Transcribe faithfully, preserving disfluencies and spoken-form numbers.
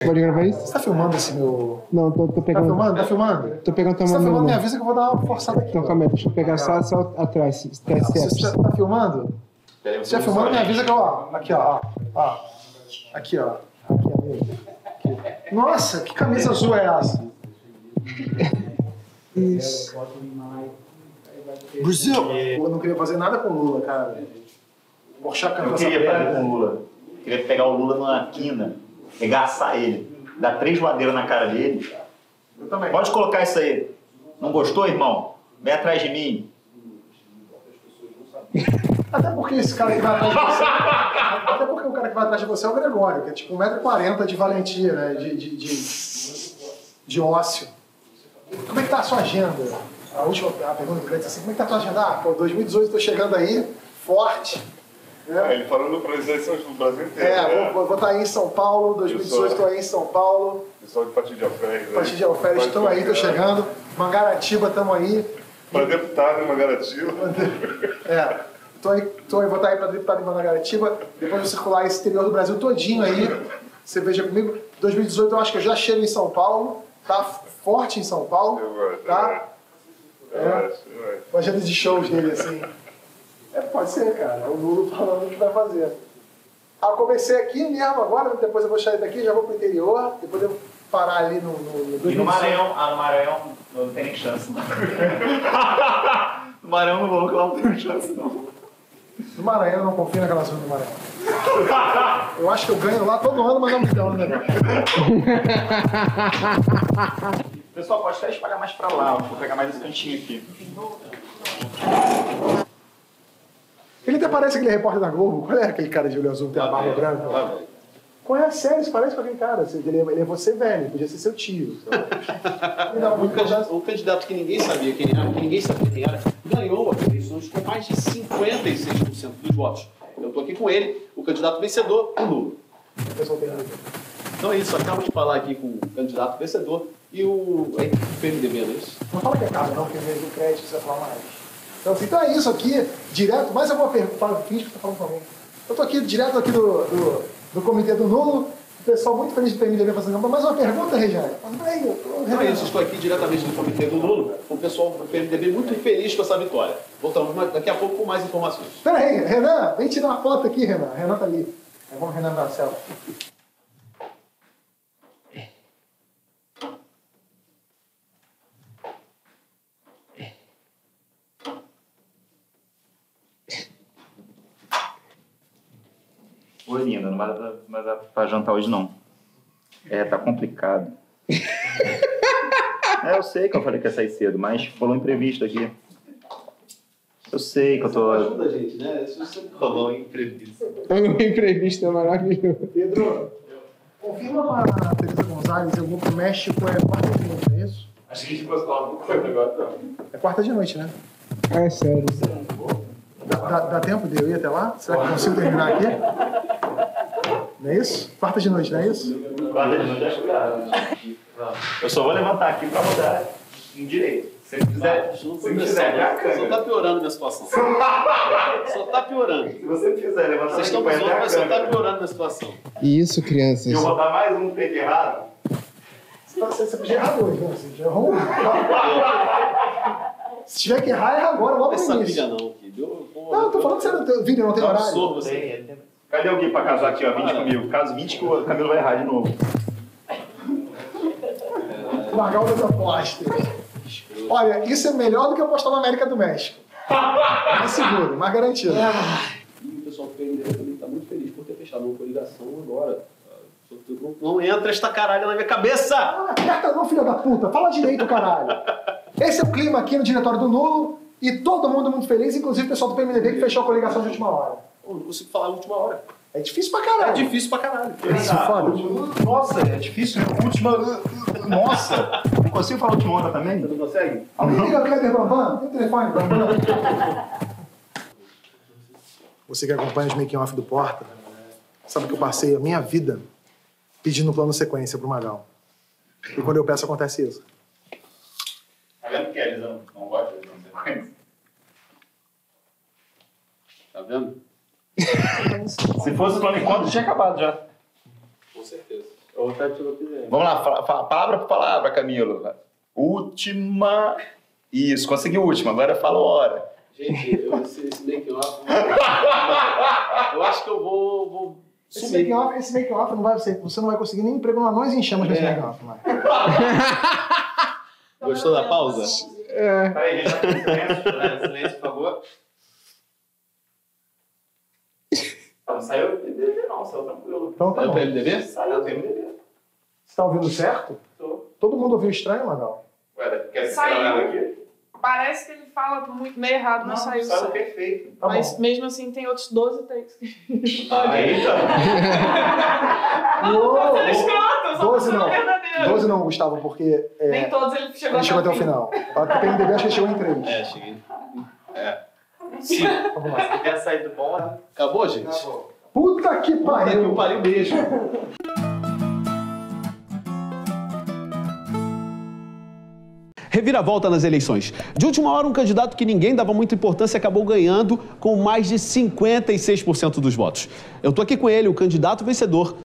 Pode gravar isso? Você tá filmando esse meu... Não, tô, tô pegando... Tá filmando? Tá filmando? Tô pegando tua Você mão. tá filmando? Me avisa que eu vou dar uma forçada aqui. Então, calma aí, deixa eu pegar só, só atrás. Você tá, tá filmando? Se já filmando, me avisa que eu... Ó, aqui, ó. ó. Aqui, ó. Aqui, amigo. Aqui. Nossa, que camisa azul é essa? Isso. Brasil! Eu não queria fazer nada com o Lula, cara. Eu queria fazer com o Lula. Eu queria pegar o Lula numa quina, regaçar ele, dar três voadeiras na cara dele. Eu também. Pode colocar isso aí. Não gostou, irmão? Vem atrás de mim. Até porque esse cara que vai atrás de você... Até porque o cara que vai atrás de você é o Gregório, que é tipo um metro e quarenta de valentia, né? De, de, de, de ócio. Como é que tá a sua agenda? A última a pergunta do cliente é assim, como é que tá a tua agenda? Ah, pô, dois mil e dezoito tô chegando aí, forte. É. É, ele falando para as eleições do Brasil inteiro. É, né? vou, vou estar aí em São Paulo, dois mil e dezoito estou aí em São Paulo. Pessoal de Partido de Alferes. Partido de Alferes estão aí, estou chegando. Mangaratiba, estamos aí. Para deputado em Mangaratiba. É, tô aí, tô aí, vou estar aí para deputado em Mangaratiba. Depois vou circular esse interior do Brasil todinho aí. Você veja comigo. dois mil e dezoito eu acho que eu já chego em São Paulo. Tá forte em São Paulo. Eu acho, tá? Eu É. acho, eu acho. Uma agenda de shows dele, assim. É, pode ser, cara. É o Lula falando o que vai fazer. Ah, eu comecei aqui mesmo agora, depois eu vou sair daqui, já vou pro interior, depois eu vou parar ali no... no, no E no Maranhão, ah, no Maranhão não tem nem chance. Não. No Maranhão não vou, lá não tem chance, não. No Maranhão, eu não confio naquela zona do Maranhão. Eu acho que eu ganho lá todo ano, mas não me dão no negócio. Pessoal, pode até espalhar mais pra lá, vou pegar mais esse cantinho aqui. Ele até parece aquele repórter da Globo. Qual é aquele cara de olho azul que tem a barba branca? Qual é a série? Isso parece com aquele cara. Ele é, ele é você velho, podia ser seu tio. Não, o, candidato, o candidato que ninguém sabia quem era, que ninguém sabia quem era, ganhou as eleições com mais de cinquenta e seis por cento dos votos. Eu estou aqui com ele, o candidato vencedor, o Lula. O pessoal tem... Então é isso, acabo de falar aqui com o candidato vencedor e o é, P M D B, não é isso? Não fala que é casa, não, porque mesmo o crédito você vai falar mais. Então, assim, então é isso aqui, direto, mais alguma pergunta, finge que você está falando comigo. Eu estou aqui, direto aqui do, do, do comitê do Nulo, o pessoal muito feliz de P M D B fazendo campanha. Mais uma pergunta, Regiane? Peraí, eu tô... Então é isso, estou aqui diretamente do comitê do Lula, com o pessoal do P M D B muito feliz com essa vitória. Voltamos daqui a pouco com mais informações. Peraí, Renan, vem tirar uma foto aqui, Renan. Renan tá ali. É bom, Renan Marcelo. Oi, linda, não vai dar pra, vai dar pra jantar hoje, não. É, tá complicado. É, eu sei que eu falei que ia sair cedo, mas rolou imprevisto aqui. Eu sei que eu tô... Ajuda a gente, né? Isso sempre rolou imprevisto. O imprevisto é maravilhoso. Pedro, confirma para a Teresa Gonzalez, eu vou pro México, é quarta de noite, não é isso? Acho que a gente pode falar alguma coisa agora, não. É quarta de noite, né? Ah, é sério. Dá, dá, dá tempo de eu ir até lá? Será que eu consigo terminar aqui? Não é isso? Quarta de noite, não é isso? Guarda de noite, acho que dá. Eu só vou levantar aqui pra mudar em direito. Se ele quiser, se você quiser, a Só câmera. tá piorando a minha situação. Só tá piorando. Se você quiser levantar Vocês aqui, estão põe zoando, até a mas só tá câmera. piorando a minha situação. Isso, crianças. Se eu botar mais um take errado, Você, você podia errar dois, né? Você já errou um. Se tiver que errar, erra agora, logo no Essa início. pilha não, filho. Eu, pô, Não, eu tô falando sério, o vídeo não tem eu horário. absorvo você. cadê alguém pra casar aqui, ó? vinte comigo. Caso vinte que o Camilo vai errar de novo. Largar outras apostas. Olha, isso é melhor do que apostar na América do México. Mais seguro, mais garantido. E o pessoal do P M D B também está muito feliz por ter fechado uma coligação agora. Não, não entra esta caralho na minha cabeça! Ah, aperta não, filho da puta. Fala direito, caralho. Esse é o clima aqui no diretório do Nulo e todo mundo muito feliz, inclusive o pessoal do P M D B que fechou a coligação de última hora. Eu não consigo falar a última hora. É difícil pra caralho. É difícil pra caralho. Isso, foda. Nossa, é difícil. Última... Nossa. Não consigo falar última hora também? Você não consegue? Alguém liga o Kleber Bambam? Tem telefone, Bambam? Você que acompanha os making-off do Porta, sabe que eu passei a minha vida pedindo plano sequência pro Magal. E quando eu peço, acontece isso. Tá vendo que eles não, não gostam de consequência? Tá vendo? Se fosse o plano encontro, tinha acabado já. Com certeza. Ô, Vamos lá, fala, fala, palavra por palavra, Camilo. Última. Isso, conseguiu última, agora fala hora. Gente, eu, esse, esse make-off... eu acho que eu vou... vou Esse sumir. make-off, esse make-off não vai, você, você não vai conseguir nem emprego no Anões em Chamas nesse É. make-off, Marcos. Gostou da pausa? É. Peraí, gente, tá com silêncio, né? Silêncio, por favor. Não saiu o M D B não, saiu tranquilo. Então tá Saiu bom. pro M D B? Saiu o M D B. Você tá ouvindo certo? Tô. Todo mundo ouviu estranho, Magal? Ué, quer Saiu. ela aqui? Parece que ele fala muito meio errado, mas saiu saiu certo. perfeito. Tá Mas bom. mesmo assim tem outros doze takes. Eita! Uou! Ele é escroto, eu sou doze uma não. pessoa verdadeira. doze não, Gustavo, porque é, Nem todos ele chegou, ele chegou até o final. Para que o P M D B, acho que ele chegou em três. É, cheguei. Sim. Vamos lá. Se tiver saído bom, né? Acabou, gente? Puta que Puta que pariu! o pariu mesmo. Reviravolta nas eleições. De última hora, um candidato que ninguém dava muita importância acabou ganhando com mais de cinquenta e seis por cento dos votos. Eu tô aqui com ele, o candidato vencedor